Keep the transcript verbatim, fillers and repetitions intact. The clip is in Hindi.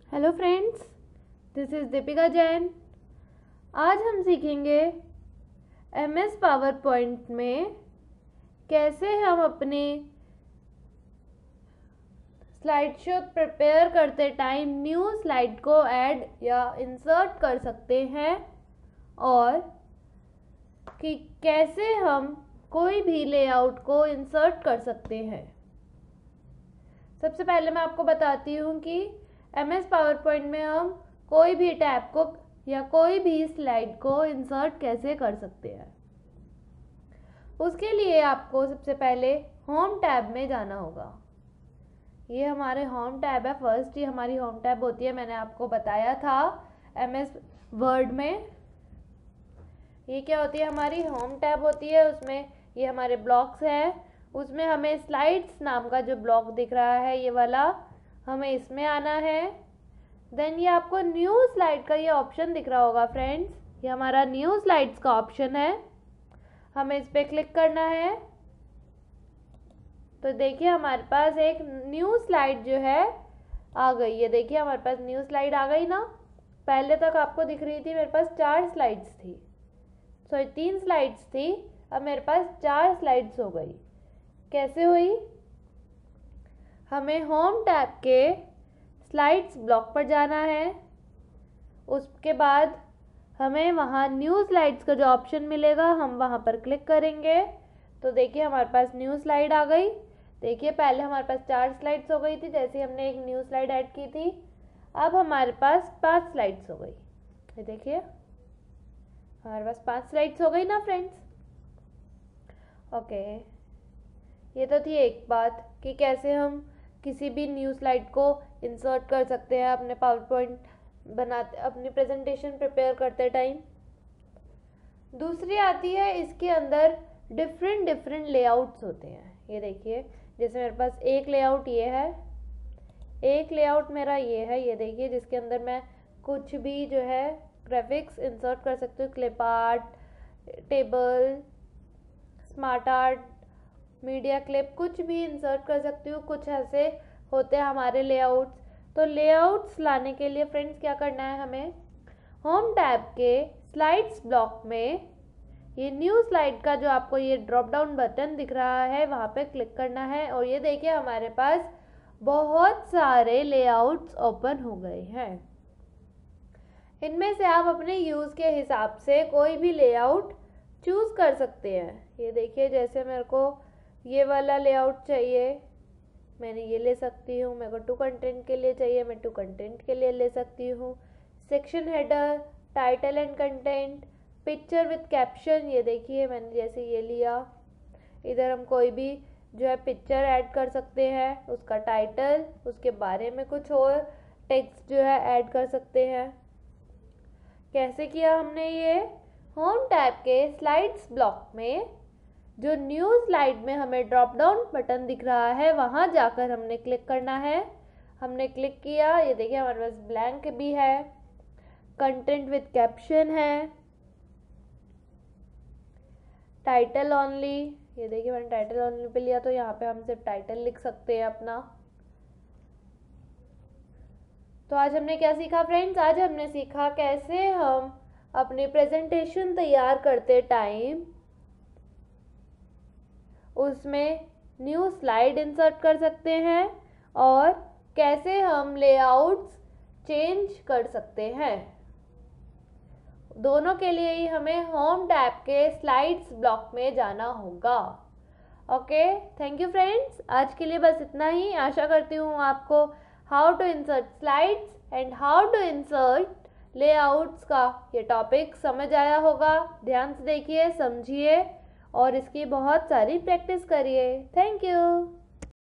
Hello friends, this is Deepika Jain. आज हम सीखेंगे एम एस पावर पॉइंट में कैसे हम अपनी स्लाइड शो प्रिपेयर करते टाइम न्यू स्लाइड को ऐड या इंसर्ट कर सकते हैं और कि कैसे हम कोई भी लेआउट को इंसर्ट कर सकते हैं। सबसे पहले मैं आपको बताती हूँ कि एम एस पावर पॉइंट में हम कोई भी टैब को या कोई भी स्लाइड को इंसर्ट कैसे कर सकते हैं। उसके लिए आपको सबसे पहले होम टैब में जाना होगा। ये हमारे होम टैब है। फर्स्ट ये हमारी होम टैब होती है, मैंने आपको बताया था एम एस वर्ड में। ये क्या होती है, हमारी होम टैब होती है। उसमें ये हमारे ब्लॉक्स हैं, उसमें हमें स्लाइड्स नाम का जो ब्लॉक दिख रहा है ये वाला, हमें इसमें आना है। देन ये आपको न्यू स्लाइड का ये ऑप्शन दिख रहा होगा फ्रेंड्स, ये हमारा न्यू स्लाइड्स का ऑप्शन है। हमें इस पर क्लिक करना है तो देखिए हमारे पास एक न्यू स्लाइड जो है आ गई। ये देखिए हमारे पास न्यू स्लाइड आ गई ना। पहले तक आपको दिख रही थी मेरे पास चार स्लाइड्स थी, सॉरी तीन स्लाइड्स थी, अब मेरे पास चार स्लाइड्स हो गई। कैसे हुई? हमें होम टैब के स्लाइड्स ब्लॉक पर जाना है। उसके बाद हमें वहाँ न्यू स्लाइड्स का जो ऑप्शन मिलेगा हम वहाँ पर क्लिक करेंगे तो देखिए हमारे पास न्यू स्लाइड आ गई। देखिए पहले हमारे पास चार स्लाइड्स हो गई थी, जैसे हमने एक न्यू स्लाइड ऐड की थी। अब हमारे पास पांच स्लाइड्स हो गई। ये देखिए हमारे पास पांच स्लाइड्स हो गई ना फ्रेंड्स। ओके, ये तो थी एक बात कि कैसे हम किसी भी न्यू स्लाइड को इंसर्ट कर सकते हैं अपने पावर पॉइंट बनाते, अपनी प्रेजेंटेशन प्रिपेयर करते टाइम। दूसरी आती है, इसके अंदर डिफरेंट डिफरेंट लेआउट्स होते हैं। ये देखिए जैसे मेरे पास एक लेआउट ये है, एक लेआउट मेरा ये है, ये देखिए जिसके अंदर मैं कुछ भी जो है ग्राफिक्स इंसर्ट कर सकती हूँ। Clip art, table, smart art, media clip, कुछ भी इंसर्ट कर सकती हूँ। कुछ ऐसे होते हैं हमारे लेआउट्स। तो लेआउट्स लाने के लिए फ्रेंड्स क्या करना है, हमें होम टैब के स्लाइड्स ब्लॉक में ये न्यू स्लाइड का जो आपको ये ड्रॉप डाउन बटन दिख रहा है वहाँ पे क्लिक करना है और ये देखिए हमारे पास बहुत सारे लेआउट्स ओपन हो गए हैं। इनमें से आप अपने यूज़ के हिसाब से कोई भी लेआउट चूज़ कर सकते हैं। ये देखिए जैसे मेरे को ये वाला लेआउट चाहिए, मैंने ये ले सकती हूँ। मेरे को टू कंटेंट के लिए चाहिए, मैं टू कंटेंट के लिए ले सकती हूँ। Section header, title and content, picture with caption, ये देखिए मैंने जैसे ये लिया। इधर हम कोई भी जो है पिक्चर ऐड कर सकते हैं, उसका टाइटल, उसके बारे में कुछ और टेक्स्ट जो है ऐड कर सकते हैं। कैसे किया हमने ये? होम टैब के स्लाइड्स ब्लॉक में जो न्यू स्लाइड में हमें ड्रॉप डाउन बटन दिख रहा है वहाँ जाकर हमने क्लिक करना है। हमने क्लिक किया, ये देखिए हमारे पास ब्लैंक भी है, कंटेंट विद कैप्शन है, टाइटल ओनली, ये देखिए मैंने टाइटल ओनली पे लिया तो यहाँ पे हम सिर्फ टाइटल लिख सकते हैं अपना। तो आज हमने क्या सीखा फ्रेंड्स? आज हमने सीखा कैसे हम अपनी प्रेजेंटेशन तैयार करते टाइम उसमें न्यू स्लाइड इंसर्ट कर सकते हैं और कैसे हम लेआउट्स चेंज कर सकते हैं। दोनों के लिए ही हमें होम टैब के स्लाइड्स ब्लॉक में जाना होगा। Okay, thank you friends. आज के लिए बस इतना ही। आशा करती हूँ आपको how to insert slides and how to insert layouts का ये टॉपिक समझ आया होगा। ध्यान से देखिए, समझिए और इसकी बहुत सारी प्रैक्टिस करिए। Thank you.